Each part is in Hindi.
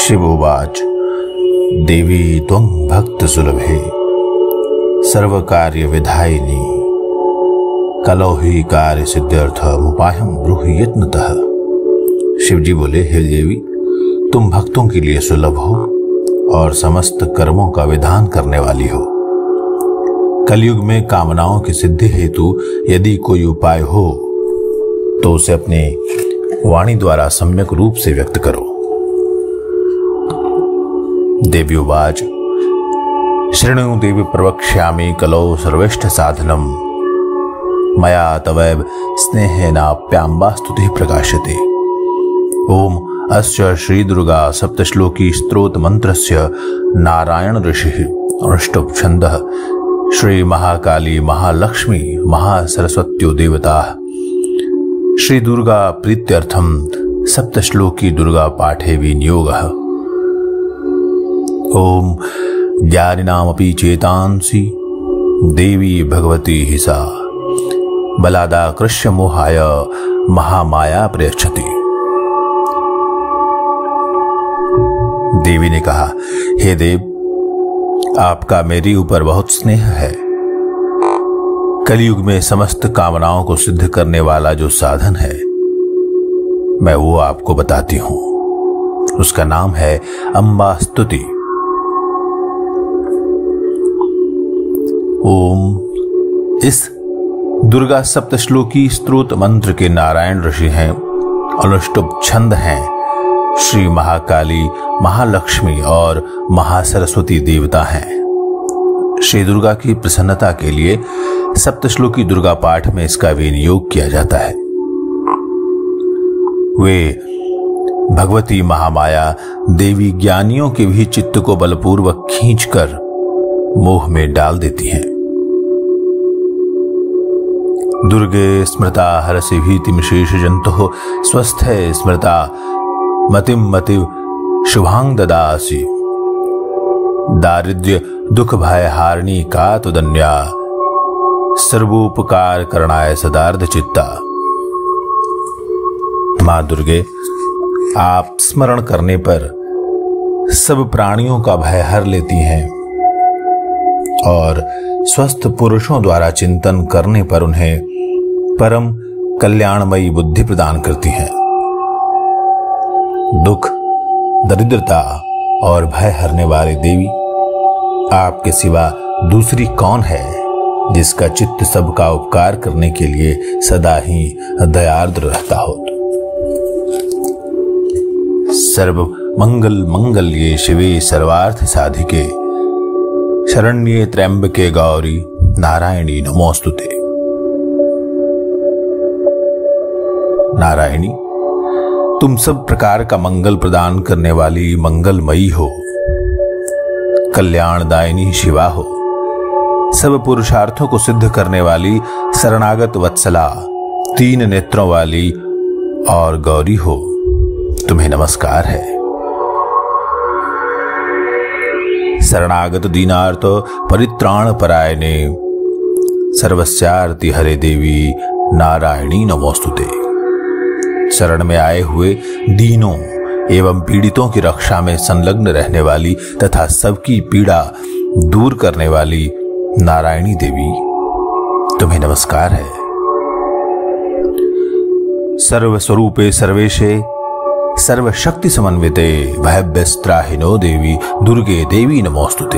शिवोवाच देवी त्वं भक्त सुलभे सर्वकार्य विधायिनी कलौ ही कार्य सिद्ध्यर्थमुपायं ब्रूहि यत्नतः। शिवजी बोले, हे देवी, तुम भक्तों के लिए सुलभ हो और समस्त कर्मों का विधान करने वाली हो। कलयुग में कामनाओं की सिद्धि हेतु यदि कोई उपाय हो तो उसे अपने वाणी द्वारा सम्यक रूप से व्यक्त करो। देवी उवाच शृणु देवी प्रवक्ष्यामि कलौ सर्वेष्ठ साधनम मया तवैव स्नेहेनाप्याम्बा स्तुतिः प्रकाश्यते। ओम अस्य श्री दुर्गा सप्तश्लोकी स्तोत्र मंत्रस्य नारायण ऋषिः अनुष्टुप् छन्दः श्री महाकाली महालक्ष्मी महासरस्वत्यो देवताः श्री दुर्गा प्रीत्यर्थम सप्तश्लोकी दुर्गा पाठे विनियोगः। ओम ज्ञानिनामपि चेतांसि देवी भगवती हि सा बलादाकृष्य मोहाय महामाया प्रयच्छति। देवी ने कहा, हे देव, आपका मेरी ऊपर बहुत स्नेह है। कलयुग में समस्त कामनाओं को सिद्ध करने वाला जो साधन है मैं वो आपको बताती हूं। उसका नाम है अंबा स्तुति। ओम इस दुर्गा सप्तश्लोकी स्तोत्र मंत्र के नारायण ऋषि हैं, अनुष्टुप छंद हैं, श्री महाकाली महालक्ष्मी और महासरस्वती देवता हैं। श्री दुर्गा की प्रसन्नता के लिए सप्तश्लोकी दुर्गा पाठ में इसका विनियोग किया जाता है। वे भगवती महामाया देवी ज्ञानियों के भी चित्त को बलपूर्वक खींचकर मोह में डाल देती हैं। दुर्गे स्मृता हरसि भीतिम शेष जंतु स्वस्थे स्मृता मतिम मतिव शुभांग ददासि दारिद्र्य दुख भय हारिणी का तुदन्या सर्वोपकार करणाय सदार्ध चित्ता। मां दुर्गे, आप स्मरण करने पर सब प्राणियों का भय हर लेती हैं और स्वस्थ पुरुषों द्वारा चिंतन करने पर उन्हें परम कल्याणमयी बुद्धि प्रदान करती हैं। दुख, दरिद्रता और भय हरने वाली देवी, आपके सिवा दूसरी कौन है जिसका चित्त सबका उपकार करने के लिए सदा ही दयार्द्र रहता हो। सर्व मंगल मंगल्ये शिवे सर्वार्थ साधिके शरण्ये त्र्यंबके गौरी नारायणी नमोस्तुते। नारायणी, तुम सब प्रकार का मंगल प्रदान करने वाली मंगलमयी हो, कल्याणदायिनी शिवा हो, सब पुरुषार्थों को सिद्ध करने वाली शरणागत वत्सला, तीन नेत्रों वाली और गौरी हो। तुम्हें नमस्कार है। शरणागत दीनार्थ परित्राण परायणे सर्वस्यार्ति हरे देवी नारायणी नमोस्तुते। शरण में आए हुए दीनों एवं पीड़ितों की रक्षा में संलग्न रहने वाली तथा सबकी पीड़ा दूर करने वाली नारायणी देवी, तुम्हें नमस्कार है। सर्वस्वरूपे सर्वेशे सर्वशक्ति समन्विते भयभ्यस्त्राहिनो देवी दुर्गे देवी नमोस्तुते।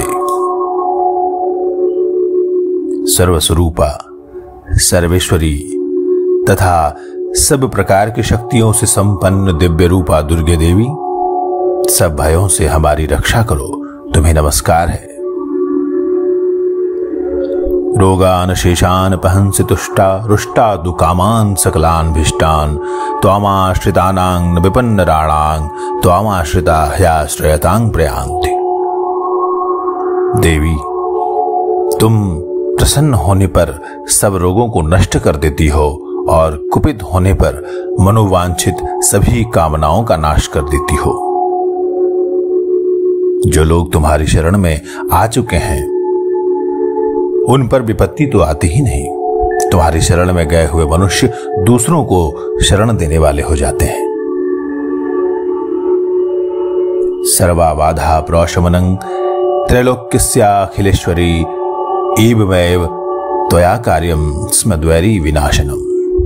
सर्वस्वरूपा, सर्वेश्वरी तथा सब प्रकार की शक्तियों से संपन्न दिव्य रूपा दुर्गे देवी, सब भयों से हमारी रक्षा करो। तुम्हें नमस्कार है। रोगान शेषान पहंसि तुष्टा रुष्टा दुकामान सकलान भिष्टान त्वामाश्रितानां विपन्नराणां त्वामाश्रिता ह्याश्रयतां प्रयांति। देवी, तुम प्रसन्न होने पर सब रोगों को नष्ट कर देती हो और कुपित होने पर मनोवांछित सभी कामनाओं का नाश कर देती हो। जो लोग तुम्हारी शरण में आ चुके हैं उन पर विपत्ति तो आती ही नहीं। तुम्हारी शरण में गए हुए मनुष्य दूसरों को शरण देने वाले हो जाते हैं। सर्वाबाधा प्रोशमनं त्रैलोक्यस्याखिलेश्वरी एवमेव त्वया कार्यं स्मद्वैरी विनाशनम।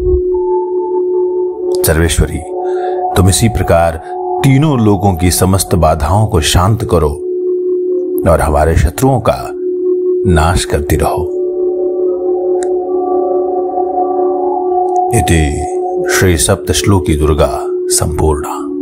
सर्वेश्वरी, तुम इसी प्रकार तीनों लोगों की समस्त बाधाओं को शांत करो और हमारे शत्रुओं का नाश करती रहो। इति श्री सप्तश्लोकी दुर्गा संपूर्णा।